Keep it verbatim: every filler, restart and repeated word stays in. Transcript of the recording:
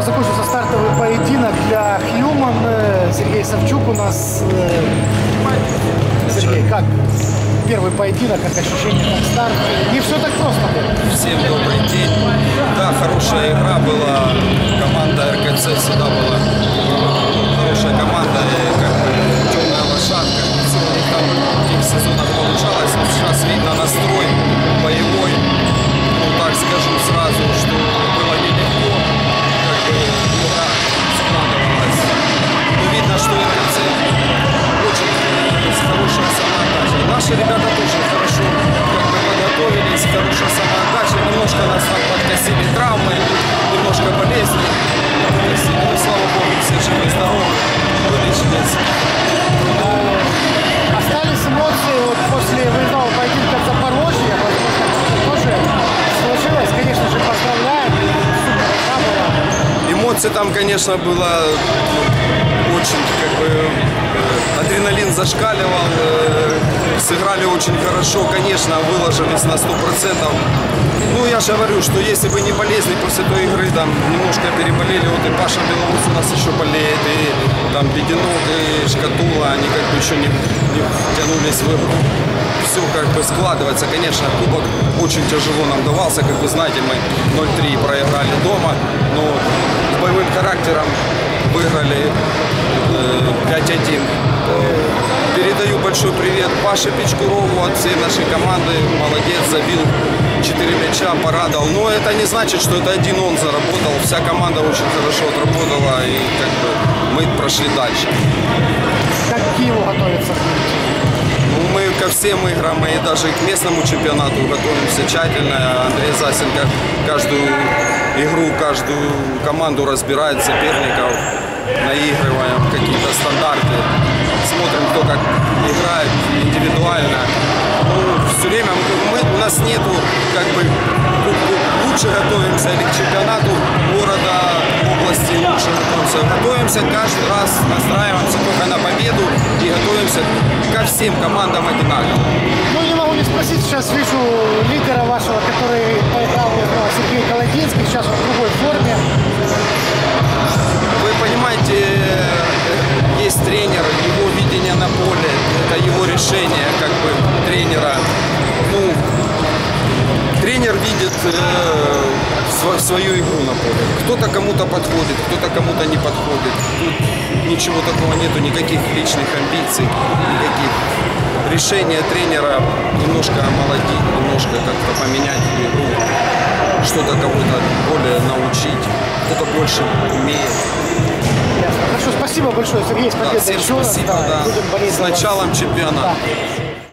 закончился стартовый поединок для Human. Сергей Савчук у нас. Сергей, как первый поединок, как ощущение, как старт? Не все так просто было. Всем добрый день. Да, хорошая игра была. Команда эр ка цэ всегда была хорошая команда, как бы темная лошадка. Все у них там в тех сезонах получалось. Но сейчас видно настрой боевой. Ну, так скажу сразу, что было нелегко. Как бы игра складывалась. Но видно, что эр ка цэ очень хорошая самоотдача. Наши ребята тоже хорошо как бы подготовились, хорошая самоотдача. Немножко нас там подкосили травмы, немножко болезни. Но, слава богу, все живы, здоровы, вылечились. Остались эмоции вот после выездного поединка в Запорожье. Тоже сложилось, конечно же, поздравляем. Эмоций там, конечно, было очень, как бы, адреналин зашкаливал, сыграли очень хорошо, конечно, выложились на сто процентов. Ну, я же говорю, что если бы не болезни после той игры, там, немножко переболели, вот и Паша Белоус у нас еще болеет, и там Беденок, и Шкатула, они как бы еще не, не тянулись в игру. Все как бы складывается, конечно, кубок очень тяжело нам давался, как вы знаете, мы ноль три проиграли дома, но с боевым характером выиграли пять один. Передаю большой привет Паше Пичкурову от всей нашей команды. Молодец, забил четыре мяча, порадовал. Но это не значит, что это один он заработал. Вся команда очень хорошо отработала, и как бы мы прошли дальше. Как к Киеву готовится? Ну, мы ко всем играм, и даже к местному чемпионату готовимся тщательно. Андрей Засенко каждую игру, каждую команду разбирает соперников. Наигрываем какие-то стандарты, смотрим, кто как играет индивидуально. Ну, все время мы, у нас нету, как бы, лучше готовимся или к чемпионату города, области лучше готовимся. Готовимся каждый раз, настраиваемся только на победу и готовимся ко всем командам одинаково. Ну, не могу не спросить, сейчас вижу лидера вашего, который поиграл, Сергей Колодинский, сейчас он в другой форме. Вы понимаете, есть тренер, его видение на поле, это его решение, как бы, тренера. Ну, тренер видит э, свою игру на поле. Кто-то кому-то подходит, кто-то кому-то не подходит. Тут ничего такого нету, никаких личных амбиций, никаких. Решение тренера немножко омолодить, немножко как-то поменять игру, что-то кого-то более научить, кто-то больше умеет. Хорошо, спасибо большое, Сергей, с победой. Да, всем спасибо, да. Да, С началом чемпионата. Да.